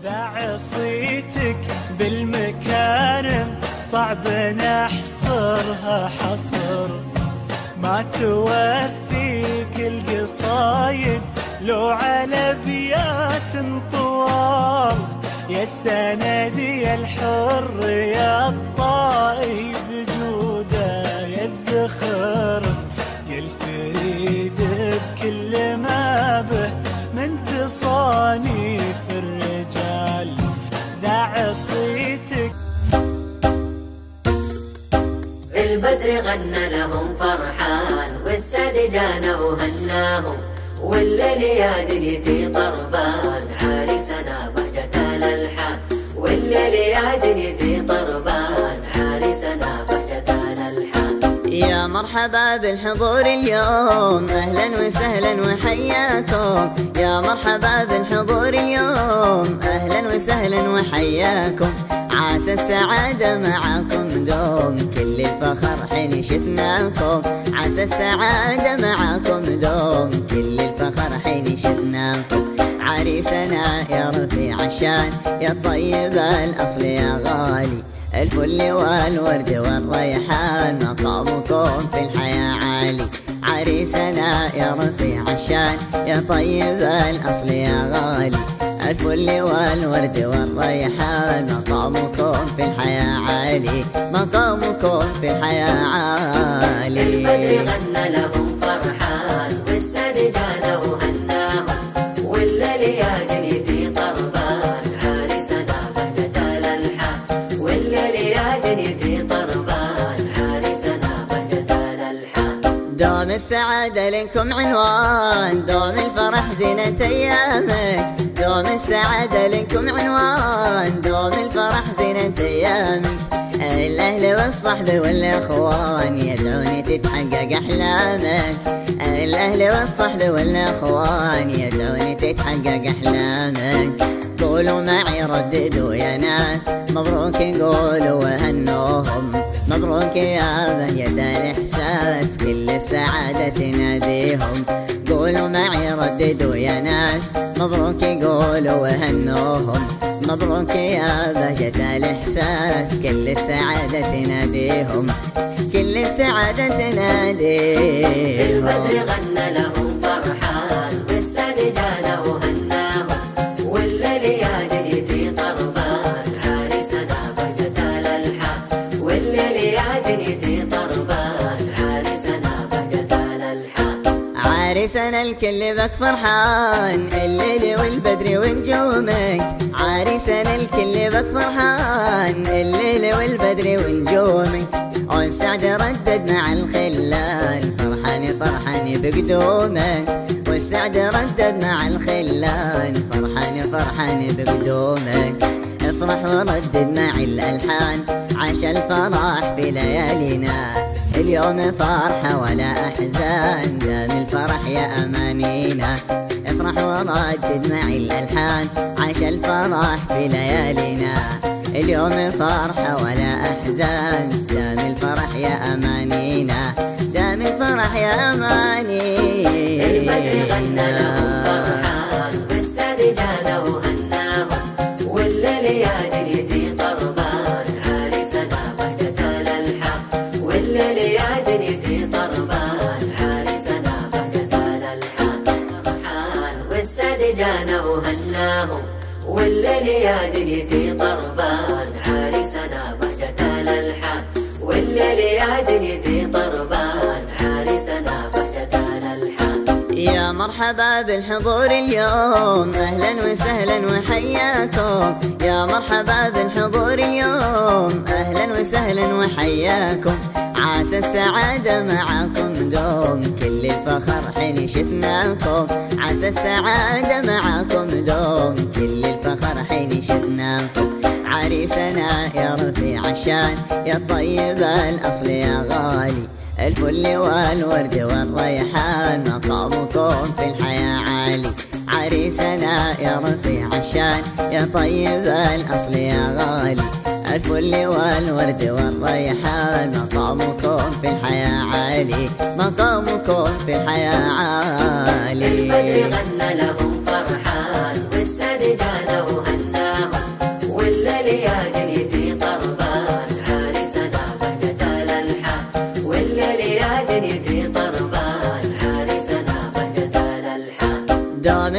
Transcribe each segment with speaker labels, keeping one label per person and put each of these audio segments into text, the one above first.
Speaker 1: ذاع صيتك بالمكارم صعب نحصرها حصر، ما توفيك القصايد لو على بيات طوال. يا السند يا الحر يا الطايب جوده يا الذخر، يا الفريد بكل ما به من تصانيف الرجال. ذاع صيتك
Speaker 2: البدر غنى لهم فرحان والسعد جانا وهناهم، والليل يا دنيتي طربان عريسنا بهجة الألحان، والليل يا دنيتي طربان عريسنا بهجة الألحان.
Speaker 3: يا مرحبا بالحضور اليوم أهلا وسهلا وحياكم، يا مرحبا بالحضور اليوم أهلا وسهلا وحياكم. عسى السعادة معاكم دوم كل الفخر حين شفناكم، عسى السعادة معاكم دوم كل الفخر حين شفناكم. عريسنا يا رفيع الشان يا طيب الأصل يا غالي، الفل والورد والريحان مقامكم في الحياة عالي. عريسنا يا رفيع الشان يا طيب الأصل يا غالي، الفل والورد والريحان مقامكم في الحياة عالي، مقامكم في الحياة عالي.
Speaker 2: البدر غنى لهم فرحان والسعد جانا وهناهم، والليل يا دنيتي طربان عريسنا بهجة الألحان، والليل يا دنيتي طربان عريسنا بهجة الألحان.
Speaker 3: دوم السعادة لكم عنوان، دوم الفرح زينة أيامك، دوم السعادة لكم عنوان، دوم الفرح زينة أيامك. الأهل والصحب والإخوان يدعون تتحقق أحلامك، الأهل والصحب والإخوان يدعون تتحقق أحلامك. قولوا معي رددوا يا ناس مبروك، قولوا وهنوهم مبروك يا بهجة الإحساس كل السعادة تناديهم. قولوا معي رددوا يا ناس مبروك، قولوا وهنوهم مبروك يا بهجة الإحساس كل السعادة تناديهم، كل السعادة تناديهم.
Speaker 2: البدر غنى لهم فرحان والسعد جانا وهناهم، والليل يا دنيتي طربان عريسنا بهجة الألحان، والليل يا دنيتي طربان عريسنا بهجة الألحان.
Speaker 3: عريسنا الكل بك فرحان الليل والبدر ونجومك، عريسنا الكل بك فرحان الليل والبدر ونجومك. والسعد ردد مع الخلان فرحان فرحان بقدومك، والسعد ردد مع الخلان فرحان فرحان بقدومك. افرح وردد مع الألحان عاش الفرح في ليالينا، اليوم فرحة ولا أحزان دام الفرح يا أمانينا. افرح وردد مع الألحان عاش الفرح في ليالينا، اليوم فرحة ولا أحزان دام الفرح يا أمانينا، دام الفرح يا أمانينا.
Speaker 2: البدر غنى لهم فرحان والسعد جانا وهناهم، والليل يا دنيتي طربان عريسنا بهجة الألحان، والليل يا دنيتي طربان عريسنا بهجة الألحان. فرحان والسعد جانا وهناهم، والليل يا دنيتي طربان عريسنا بهجة الألحان، والليل يا دنيتي طربان عريسنا بهجة الألحان.
Speaker 3: يا مرحبا بالحضور اليوم أهلا وسهلا وحياكم، يا مرحبا بالحضور اليوم أهلا وسهلا وحياكم. عسى السعادة معاكم دوم كل الفخر حين شفناكم، عسى السعادة معاكم دوم كل الفخر حين شفناكم. عريسنا يا رفيع الشان يا طيب الأصل يا غالي، الفل والورد والريحان مقامكم في الحياة عالي. عريسنا يا رفيع الشان يا طيب الأصل يا غالي، الفل والورد والريحان مقامكم في الحياة عالي، مقامكم في الحياة عالي.
Speaker 2: البدر غنى لهم فرحان والسعد جانا وهناهم،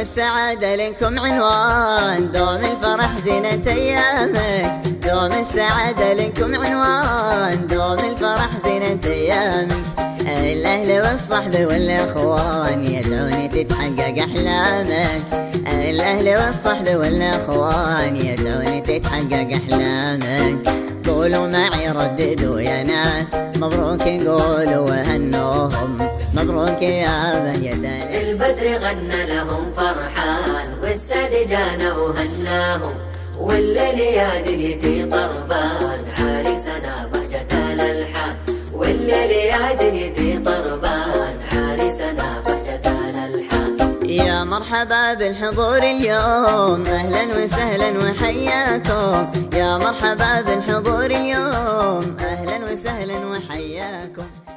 Speaker 3: السعادة لكم عنوان، دوم الفرح زينة أيامك. دوم السعادة لكم عنوان، دوم الفرح زينة أيامك. الأهل والصحب والأخوان يدعون تتحقق أحلامك. الأهل والصحب والأخوان يدعون تتحقق أحلامك. قولوا معي رددوا يا ناس مبروك، قولوا وهنوهم مبروك يا بهية
Speaker 2: البدر غنى لهم فرحان، والسعد جانا وهناهم، والليل يا دنيتي طربان عريسنا بهجة الألحان. والليل يا دنيتي طربان عريسنا بهجة الألحان.
Speaker 3: يا مرحبا بالحضور اليوم، أهلا وسهلا وحياكم. يا مرحبا بالحضور اليوم، أهلا وسهلا وحياكم.